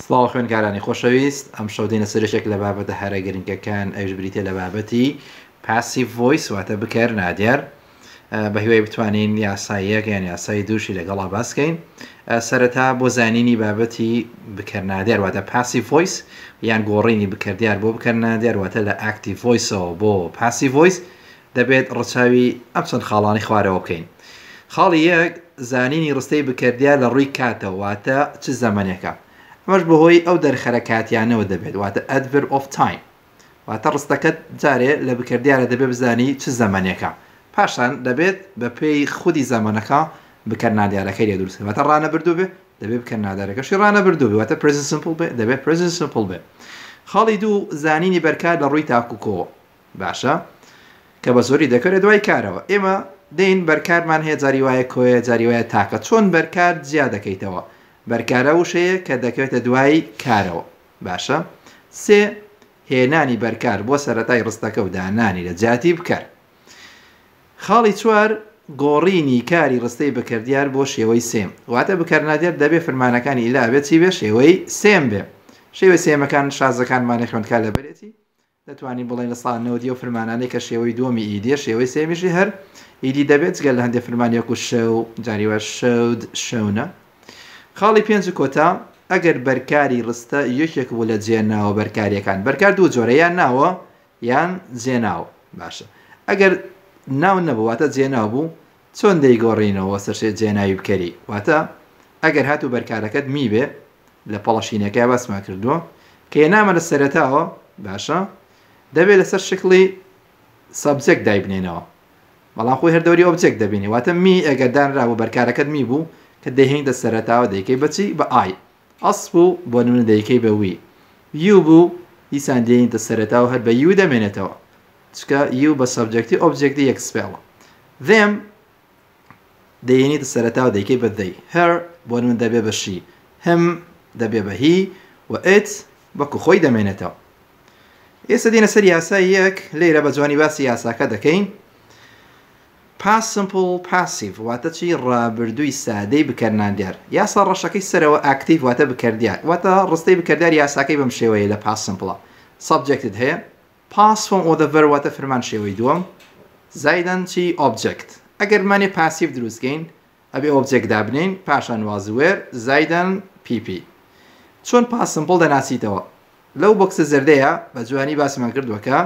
سڵاو خوێنکارانی خۆشەویست ئەم شەو دێنە سەرێکێک لە بابەتە هەرە گرنگەکان ئەوش بریتێ لە بابەتی پاسیڤ ڤۆیس واتە بکەر نادیار بە هیوای بتوانین یاساییەک یان یاسای دووشی لەگەڵا باسکەین. سەرەتا بۆ زانینی بابەتی بکەرنادیار واتە پاسیڤ ڤۆیس یان گۆڕینی بکەردیار بۆ بکەرنادیار واتە لە ئاکتیڤ ڤۆیسەوە بۆ پاسیڤ ڤۆیس دەبێت ڕەچاوی ئەم چەند خاڵانی خوارەوە بکەین. خاڵی یەک زانینی ڕستەی بکەردیار لە ڕووی کاتەوە واتە چ زەمانێکە. ئەمەش بەهۆی ئەو دەرخەرە کاتیانەوە دەبێت واتە adverb of time واتە ڕستەکەت جارێ لە بکەردیارە دەبێت بزانی چ زەمانێکە. پاشان دەبێت بە پێی خودی زەمانەکە بکەرنادیارەکەی لێ دروست واتە ڕانەبردوو بێ دەبێت بکەرنادیارەکەشی ڕانەبردوو بێ واتە present simple بێ دەبێت present simple بێ. خاڵی دوو زانینی بەرکار لە ڕووی تاکوکۆوە باشە کە بە زۆری دەکەرێت دوای کارەوە. ئێمە دەین بەرکارمان هەیە جاری وایە کۆیە جاری وایە تاکە چۆن بەرکار جیا دەکەیتەوە بەرکارە وشەیە کە دەکەوێتە دوای کارەوە باشە. سێ هێنانی بەرکار بۆ سەرەتای ڕستەکە و دانانی لە جاتی بکەر. خاڵی چوار گۆڕینی کاری ڕستەی بەکەردیار بۆ شێوەی سێم واتە بکەرنادیار دەبێت فرمانەکانی ئیلا بێت چی بێ شێوەی سێم بێ. شێوەی سێمەکان شازەکانمانی خوێندکار لەبەرێتی دەتوانین بڵێن لە ساڵ 90 و فرمانانەی کە شێوەی دووەمی ئیدیە شێوەی سێمیشی هەر ئیدی دەبێت گەل لە هەندێک فرمانیەک و شەو جاریوە شەود شەونە. خاڵی پێنج کۆتا ئەگەر بەرکاری ڕستە یەکێک بوو لە جێناوە بەرکاریەکان بەرکار دوو جۆرە یان ناوە یان جێناوە باشە. ئەگەر ناو نەبوواتە جێناو بوو چۆن دەیگۆڕینەوە سەرشێت جێناوی بکەری واتە ئەگەر هاتوو بەرکارەکەت میبێ لە پەڵەشینەکەی باسمان کردووە کە هێنامە لە سەرەتاوە باشە دەبێت لەسەر شکلی سەبجێک دایبنێنەوە بەڵام خۆی هەردەوری ئۆبجێک دەبینی واتە می ئەگەر دانرابوو بەرکارەکەت می بوو کە دەهێنتە سەرەتاوە دەیکەی بەچی بە ئای ئەس بوو بۆ نمونە دەیکەی بە وی یو بوو دیسان دێنتە سەرەتاوە هەر بە یو دەمێنێتەوە چکە یو بە سەبجەکتی ئۆبجێکتی یەک سپێڵە. them دەیێنیتە سەرەتاوە دەیکەی بە دەی هەر بۆ نمونە دەبێ بە شی هم دەبێ بە هی و ئت بەکو خۆی دەمێنێتەوە. ئێستا دێنە سەر یاسای یەک لێرە بە جوانی باسی یاساکە دەکەین. past simple passive واتە چی ڕابردووی سادەی بکەرنادیار یاسا ڕەشەکەی سەرەوە ئاکتیڤ واتە بکەردیار واتە ڕستەی بکەردیار یاساکەی بەم شێوەیە لە past simple subjected هەیە past form of the verb واتە فرمان شێوەی دووەم زایدان چی object ئەگەر مانێ passive دروستکەین ئەبێ object دابنین پاشان وازوێر زایدان pp چۆن past simple دەناسیتەوە لەو بۆکسە زەردەیە بە جوانی باسمان کردووەکە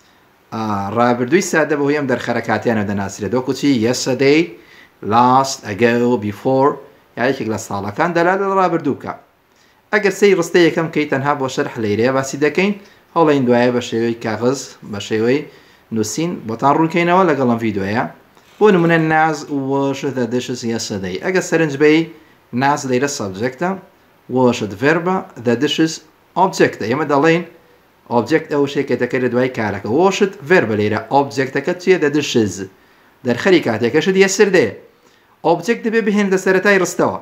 ڕابردووی سادە بەهۆی ئەم دەرخەرە کاتیانە دەناسرێت دۆکو چی yesterday last ago before یاکێک لە ساڵەکان دەلا لە ڕابردوو بکە. ئەگەر سەی ڕستەی یەکەم کەی تەنها بۆ شەرح لەیرەیە باسی دەکەین هەوڵین دوایە بە شێوەی کاغز بە شێوەی نووسین بۆتان ڕوونکەینەوە لەگەڵ ئەم ڤیدۆیە. بۆ نمونە ناز washed the dishes yesterday ئەگەر سەرنج بەی ناز لەیرە سەبجەکتە washed verبە the dishes objectە ئێمە دەڵێن object ئەو شتێکە دەکرێت دوای کارەکە washed verبە لێرە objectەکە چیە the dishes دەرخەری کاتێکەشت yesterday object دەبێ بهێنێتە سەرەتای ڕستەوە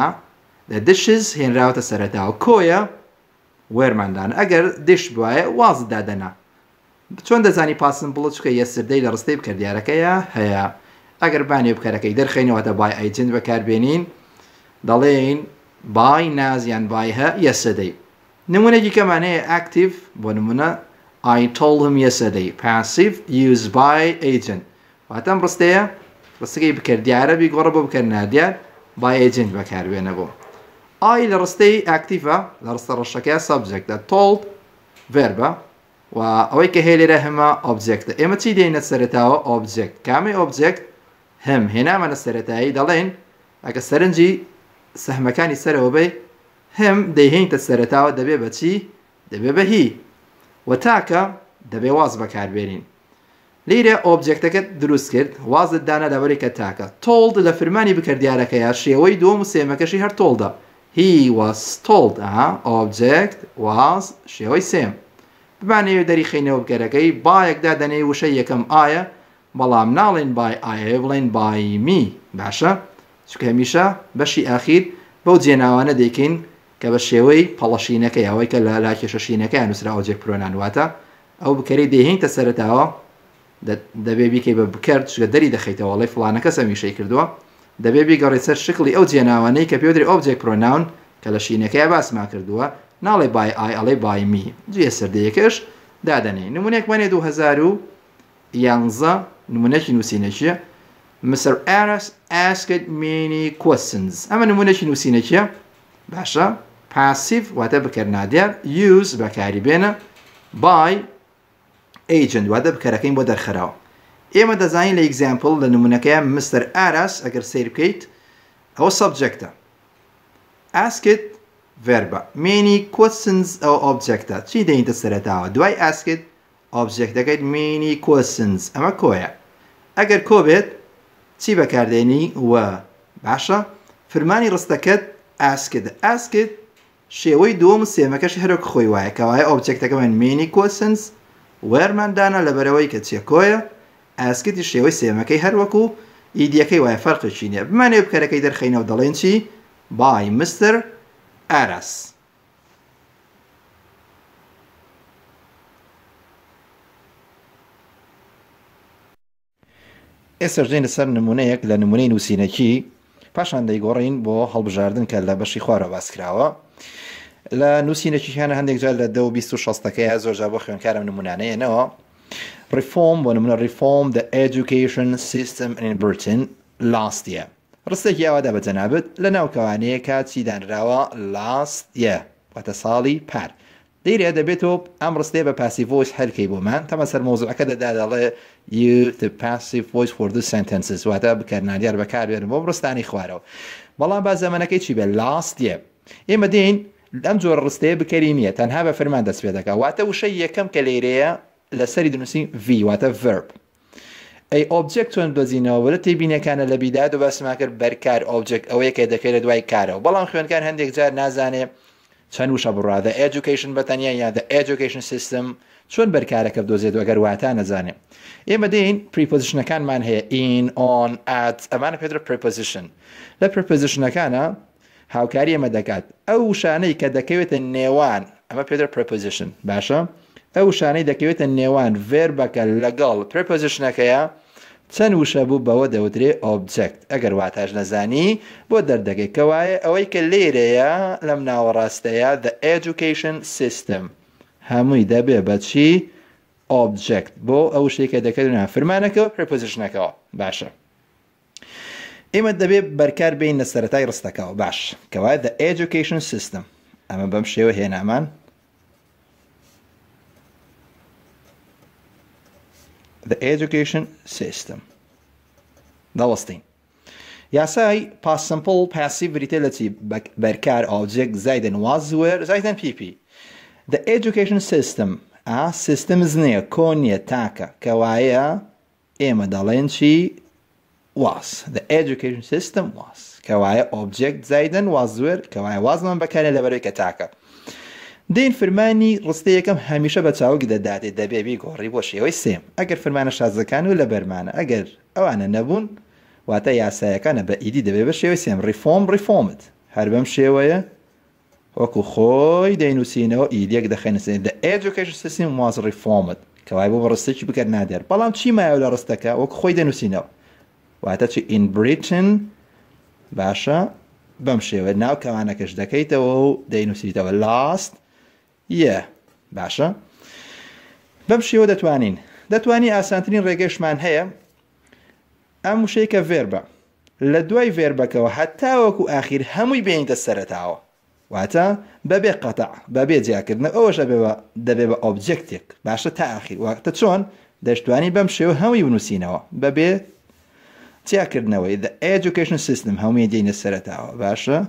the dishes هێنراوەتە سەرەتاوە کۆیە وێرماندان ئەگەر dish بواە واز دادەنا چۆن دەزانی past simple چکە yesterday لە ڕستەی بکەردیارەکەیە هەیە ئەگەر بانێ بکەرەکەی دەرخێنەوەتە by agent بەکاربێنین دەڵێن by نازیان by هە yesterday. نمونەی کەمانەیە active بۆ نمونە I told him yesterday passive used by agent واتەم ڕستەیە ڕستەکەی بکەردیارە بیگۆڕە بۆ بکەرنادیار by agent بەکاربێنە بۆ I لە ڕستەی activeە لە ڕستە ڕەشەکەی subjectە told verبە و ئەوەی کە هەیە لێرە هەمە objectە ئێمە چی دێنە سەرەتاوە object کامی object هم هێنامە لە سەرەتایی دەڵێن ئەگە سەرنجی سەهمەکانی سەرەوە بێ هم دەیهێنتە سەرەتاوە دەبێ بە چی دەبێ بە هی و تاکە دەبێ واز بەکاربێنین. لێرە ئۆبجێکتەکەت دروست کرد وازت دانا لەبەرێک کە تاکە told لە فرمانی بکەردیارەکەیە شێوەی دووەم و سێمەکەشی هەر toldە he was told object was شێوەی سێم بمانەوێت دەریخینەوە بکەرەکەی بایەکدا دەنێ وشەی یەکەم ئایە بەڵام ناڵێن by ئایە بڵێن by me باشە چکە هەمیشە بەشی ئاخیر بەو جێناوانە دەیکەین کە بە شێوەی پەڵەشینەکەی ئەوەی کە لە لاکێشەشینەکەی نووسرا ئۆبجێکت پرۆنان واتە ئەو بکەری دەهێنتە سەرەتاوە دەبێ بیکەی بە بکرد چکە دەری دەخەیتەوە وەڵی فڵانە کەس هەمیشەی کردووە دەبێ بیگەڕێت سەر شکلی ئەو جێناوانەی کە پێ دەری ئۆبجێکت پرۆناون کە لە شینەکەی باسمان کردووە ناڵێ by I ئەڵێ by me جێ سەردەیەکەش دادەنێ نمونەیەکمانێ 2011 نمونەکی نووسینەکیە Mr. Aras asked many questions ئەمە نمونەکی نووسینەکیە باشە passive واتە بەکارنادیار use بەکاریبێنە by agent واتە بکارەکەین بۆ دەرخەراوە ئێمە دەزانین لە example لە نمونەکەیە Mr. Aras ئەگەر سیر بکەیت ئەوە subjectە asked verba many questions ئەو objectە چی دەینتە سەرەتاوە دوای asked object دەکەیت many questions ئەمە کۆیە ئەگەر کۆ بێت چی بەکاردێنی وە باشە فرمانی ڕستەکەت asked شێوەی دووەم سێمەکەش هەرۆک خۆی وایە کەوایە objectەکەمان many questions وەرماندانە لەبەرەوەی کە چیە کۆیە ئاسکتی شێوەی سێمەکەی هەروەکو ئیدیەکەی وایە فەرقێکی نییە بمانێ بکەرەکەی دەرخینەوە دەڵێن چی by Mr. Aras ئێستا ژێنە سەر نمونەیەک لە نمونەی نووسینەکی پاشان دەیگۆڕین بۆ هەڵبژاردن کە لە بەشی خوارەوە باسکراوە لە نووسینەکییانە هەندێک جار لە 2060ەکەی زۆرجار بۆ خوێنکارم نمونانەیەنەوە Reform بۆ نمونە Reform the education system in Britain last year ڕستێکی ئاوادا بەجەنابێت لە ناو کەوانەیە کە چی دانراوە last year واتە ساڵی پار دەیرێ دەبێتەوە ئەم ڕستەیە بە passive voice هەرکەی بۆمان تەمە سەر مۆزوعەکە دەدا دەڵێ use the passive voice for the sentences واتە بکارنادیار بەکاربێنن بۆ ڕستانی خوارەوە بەڵام با زەمانەکەی چی بێ last year ئێمە دێین ئەم جۆرە ڕستەیە بکەری نییە تەنها بە فەرمان دەست پێ دەکات واتە وشەی یەکەم کە لێرەیە لەسەری دنووسی V واتە verb ئەی object چۆن بەزینەوە وەرە تێبینەکانە لە بیداد و باسمان کرد بەرکار object ئەوەیە کە دەکەێت لە دوای کارەوە بەڵام خوێنکار هەندێک جار نازانێ چەند وشە بڕا the education بەتەنیا یا the education system چۆن بەرکارەکە بدۆزێت ئەگەر واتە نەزانێ ئێمە دێین prepositionەکانمان هەیە in on at ئەمانە پێدرە preposition لە prepositionەکانە هاوکاری ئەمە دەکات ئەو شانەی کە دەکەوێتە نێوان ئەمە پێدرە preposition باشە ئەو شانەی دەکەوێتە نێوان verبەکە لەگەڵ prepositionەکەیە چەند وشە بوو بەوە دەوترێ object ئەگەر واتاش نەزانی بۆ دەردەکەی کەوایە ئەوەی کە لێرەیە لەم ناوەڕاستەیە the education system هەمووی دەبێ بەچی object بۆ ئەو شتێکە دەکەوێت فرمانەکە prepositionەکەەوە باشە ئێمە دەبێت بەرکار بین لە سەرەتای ڕستەکەەوە باش کەوایە the education system ئەمە بەم شێوە هێنامان the education system دەوەستین یاسای past simple passive بریتێ لە چی بەرکار object زایدن was were زایدن pp the education system systems نییە کۆ نییە تاکە کەوایە ئێمە دەڵێن چی was the education system was کەوایە object زایدن was were کەوایە وازمان بەکارێ لەبەرەوەی کە تاکە دین فرمانی ڕستەیەکەم هەمیشە بە چاوک دەداتێت دەبێ بیگۆڕی بۆ شێوەی سێم ئەگەر فرمانە شازەکان و لە بەرمانە ئەگەر ئەوانە نەبوون واتە یاسایەکانە بە ئیدی دەبێت بە شێوەی سێم reformed هەر بەم شێوەیە وەکو خۆی دەینووسینەوە ئیدیەک دەخێنسێت the education system was reformed کەوای بۆ بە ڕستێکی بکرد نادێر بەڵام چی مایە لە ڕستەکە وەکو خۆی دەنووسینەوە واتە چی in Britain باشە بەم شێوە ناو کەوانەکەش دەکەیتەوە و دەینووسیتەوە last باشە بەم شێوە دەتوانی ئاسانترین ڕێگەشمان هەیە ئەم وشەی کە ڤێربە لە دوای ڤێربەکەەوە هەتا وەکو ئاخیر هەمووی بێنیتە سەرەتاوە واتە بەبێ قەتع بەبێ جیاکردنە ئەوەش دەبێ بە ئۆبجێکتێک باشە تا ئاخیر واتە چۆن دەشتوانی بەم شێوە هەمووی بنووسینەوە بەبێ جیاکردنەوەی the education system هەمووی دێنە سەرەتاوە باشە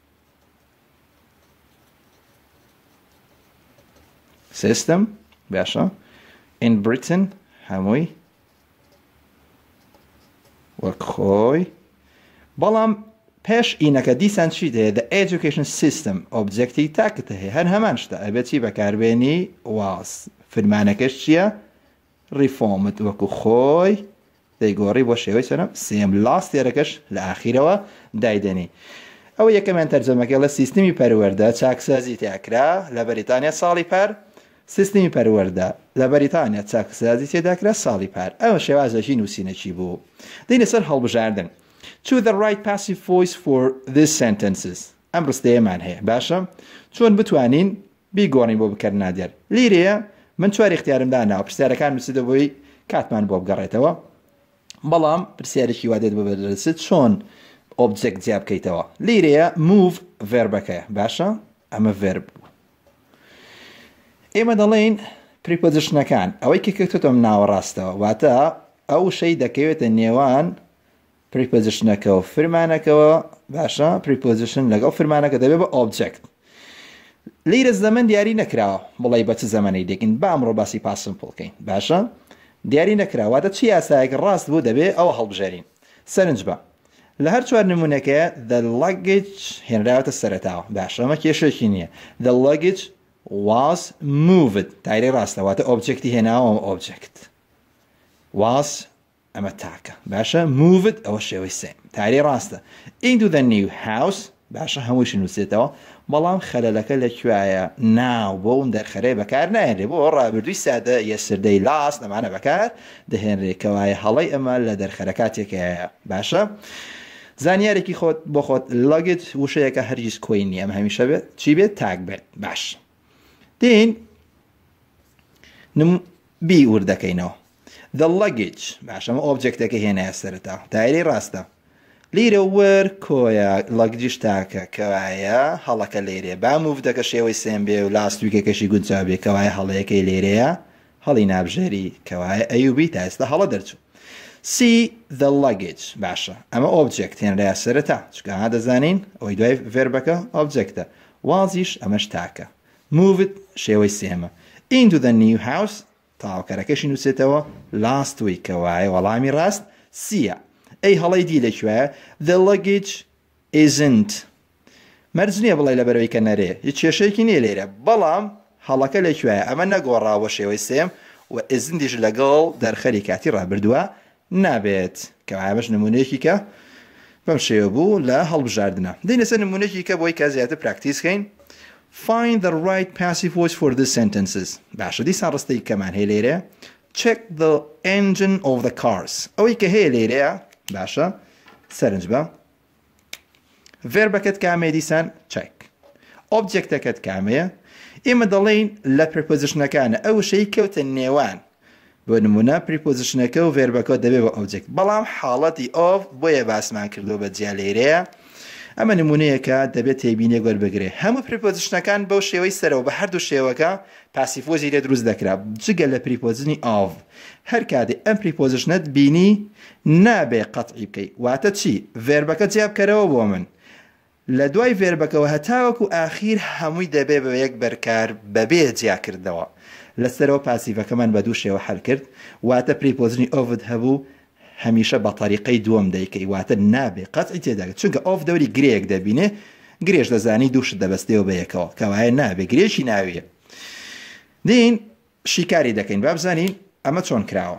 system باشە in Britain هەمووی وەک خۆی بەڵام پێش ئینەکە دیسان چی دەیە the education system objecتی تاکتە هەیە هەر هەمان شتە ئەبێتی بەکاربێنی was فرمانەکەش چییە reformed وەکو خۆی دەیگۆڕی بۆ شێوەی سەرم سێم لاست یێرەکەش لە ئاخیرەوە دایدەنی ئەوە یەکەمیان تەرجەمەکە لە سیستمی پەروەردە چاکسازی تیاکرا لە بەریتانیا ساڵی پار سیستمی پەروەردە لە بەریتانیا چاکسازی تێداکرا ساڵی پار ئەوە شێوازەژی نووسینەکی بوو دێنە سەر هەڵبژاردن choose the right passive voice for these sentences ئەم ڕستەیەمان هەیە باشە چۆن بتوانین بیگۆڕین بۆ بکەرنادێر لیرەیە من چوار اختیارمدا ناوە پرسیارەکان نووسیدە بۆی کاتمان بۆ بگەڕێتەوە بەڵام پرسیارێکی وا دێت بۆ بەدەست چۆن ئۆبجێکت جیا بکەیتەوە لیرەیە move ڤێربەکەیە باشە ئەمە ڤێرب بوو ئێمە دەڵێن پریپۆزیشنەکان ئەوەی کە کەوتۆم ناوەڕاستەوە واتە ئەو شەی دەکەوێتە نێوان پریپۆزیشنەکە و فرمانەکەەوە باشە پریپۆزیشن لەگەڵ فرمانەکە دەبێت بە ئۆبجێکت لیرە زەمن دیاری نەکراوە بڵێ بە چ زەمەنەی دێکین با ئەمڕۆ باسی پاسمپڵ بکەین باشە دیاری نەکراواتە چی یاسایەک ڕاست بوو دەبێت ئەوە هەڵبژێرین سەرنج بە لە هەر چوار نمونونەکەیە the luggage هێنراوەتە سەرەتاوە باشە ئەمە کێشێکی نییە the luggage was moved تایری ڕاستەواتە ئۆبجێکتی هێناوە ئۆبجێکت was ئەمە تاکە باشە moved ئەوە شێوەی سێم تایری ڕاستە into the new house باشە هەمووشی نووسێتەوە بەڵام خەلەلەکە لەکوایە ناو بۆ ئەوم دەرخەرەی بەکار نایێنێ بۆ ڕابردووی سادە یەسردەی لاست ئەمانە بەکار دەهێنرێکەوەیە هەڵی ئەمە لە دەرخەرەکاتێکەیە باشە زانیارێکی خۆت بۆ خۆت لەگت وشەیەکە هەرگیز کۆی نیە ئەمە هەمیشە بێت چی بێت تاک بێت باش دین بی وردەکەینەوە the luggage باشە ئەمە ئۆبجێکتەکە هێنایە سەرەتا تایری ڕاستە لیرە وەر کۆیە لەگجیش تاکە کەوایە هەڵەکە لێرێ با موڤدەکە شێوەی سێم بێ و لاستویکەکەشی گونجا بێ کەوایە هەڵەیەکەی لێرەیە هەڵی نابژێری کەوایە ئەیوبی تا ئێستا هەڵە دەرچوو see the luggage باشە ئەمە ئۆبجێکت هێنرایە سەرەتا چکە ها دەزانین ئەوەی دوای ڤێربەکە ئۆبجێکتە وازیش ئەمەش تاکە moved شێوەی سێمە into the new house تاوکەرەکەشی نووسێتەوە last week کەوایە وەڵامی ڕاست سیە ئەی هەڵی دی لەکوێ the luggage isn't مەرج نییە بڵێ لە بەرەوەی کە نەرێ هیچ کێشەیەکی نییە لێرە بەڵام هەڵەکە لەکوێ ئەمە نەگۆڕاوە شێوەی سێم و ئزندیش لەگەڵ دەرخەری کاتی ڕابردووە نابێت کەوایە بەش نمونەیەکی کە بەم شێوە بوو لە هەڵبژاردنە دەینە سەر نمونەیەکی کە بۆی کە زیاتر پراکتیسکەین find the right passive voice for these sentences باشە دیسان ڕستەی کەمان هەیە لێرە check the engine of the cars ئەوەی کە هەیە لێرەیە باشە سەرنج بە ڤێربەکەت کامەیە دیسان چەک ئۆبجێکتەکەت کامەیە ئێمە دەڵێن لە پرپۆزیشنەکانە ئەو شەی کەوتە نێوان بۆ نمونە پریپۆزیشنەکە و ڤێربەکە دەبێت بە ئۆبجێکت بەڵام حاڵەتی ئۆف بۆیە باسمان کردو بە جیا لێرەیە ئەمە نمونەیەکە دەبێت تێبینێ گوەربگرێ هەموو پریپۆزیشنەکان بەو شێوەی سەرەوە بە هەردوو شێوەکە پاسیفۆزی لێ دروست دەکرا جگە لە پریپۆزنی ئاو هەر کاتێ ئەم پریپۆزیشنت بینی نابێ قەتعی بکەی واتە چی ڤێربەکە جیا بکەرەوە بۆ من لە دوای ڤێربەکەەوە هەتاوەکو ئاخیر هەمووی دەبێ بە یەک بەرکار بەبێ جیاکردەوە لەسەرەوە پاسیڤەکەمان بە دوو شێوە حەل کرد واتە پریپۆزنی ئۆڤت هەبوو هەمیشە بە تەریقەی دووەم دەیکەی واتە نابێ قەتعی تێداگەت چونکە ئۆف دەوری گرێک دەبینێ گرێش دەزانی دووشت دەبەستێەوە بە یەکەوە کەوایە نابێ گرێشی ناویە دین شیکاری دەکەین با بزانین ئەمە چۆن کراوە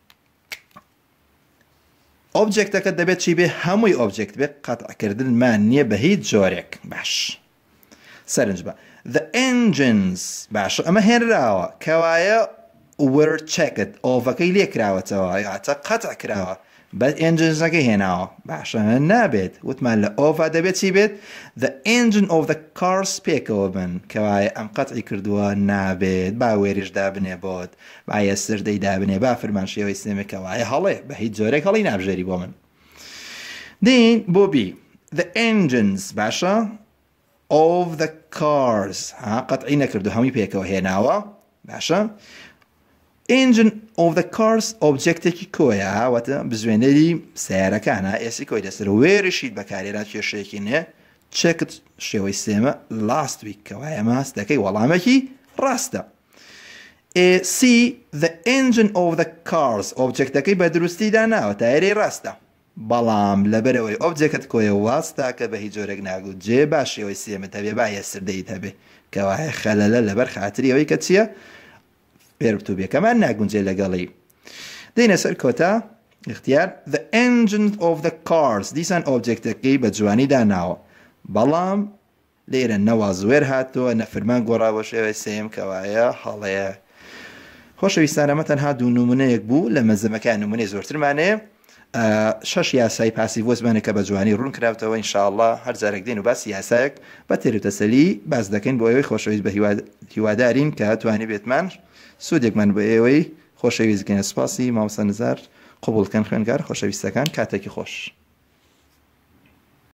ئۆبجێکتەکە دەبێت چی بێ هەمووی ئۆبجێکت بێت قەتعکردنمان نییە بە هیچ جۆرێک باش سەرنج بە the engines باشە ئەمە هێنراوە کەوایە were checked ئۆڤەکەی لێ کراوەتەوە یاتە قەتع کراوە بە ئێنجنزەکەی هێناوە باشە نابێت وتمان لە ئۆڤا دەبێت چی بێت the engine of the cars پێکەوە بن کەوایە ئەم قەتعی کردووە نابێت با وێریش دابنێ بۆت با یەسردەی دابنێ با فرمان شێوەی سێمێکەوایە هەڵێ بە هیچ جۆرێک هەڵی نابژێری بۆ من دین بۆ بی the engines باشە of the cars ها قەتعی نەکردو هەمووی پێکەوە هێناوە باشە engine of the cars ئۆبجێکتێکی کۆیە واتە بزوێنەری سیارەکانە ئێسی کۆی دەسەر وێرشیت بەکارێرا کێشەیەکی نێ چەکت شێوەی سێمە last week کەوایە ماس دەکەی وەڵامێکی ڕاستە see the engine of the cars ئۆبجێکتەکەی بە دروستیدا ناوە تایری ڕاستە بەڵام لەبەرەوەی ئۆبجێکت کۆیە واستا کە بە هیچ جۆرێک ناگوت جێ باش شێوەی سێمە هەبێ با یەسردەیت هەبێ کەوایە خەلەلە لەبەر خاتری ئەوەی کە چییە پێربتوبێکەمان ناگونجێ لەگەڵی دەینە سەر کۆتا اختیار the engine of the cars دیسان ئۆبجێکتەکەی بە جوانی داناوە بەڵام لێرە نەوا زوێر هاتووە نەفرمان گۆڕاوە شێوەی سێم کەوایە هەڵەیە خۆشەویستان ئەمە تەنها دوو نمونەیەک بوو لە مەزەمەکان نمونەی زۆرترمانەیە 6 یاسای پاسی ڤۆیس بانێک کە بە جوانی ڕوون کراوتەوە ئینشاءالله هەر جارێک دێن و باسی یاسایەک بە تێروتەسەلی باس دەکەین بۆ ئێوەی خۆشەویست بە هیوادارین کە توانی بێتمان سوودێکمان بە ئێوەی خۆشەویستگەنە. سپاسی مامۆستا نزار قبولکەن خوێنگار خۆشەویستەکان کاتێکی خۆش.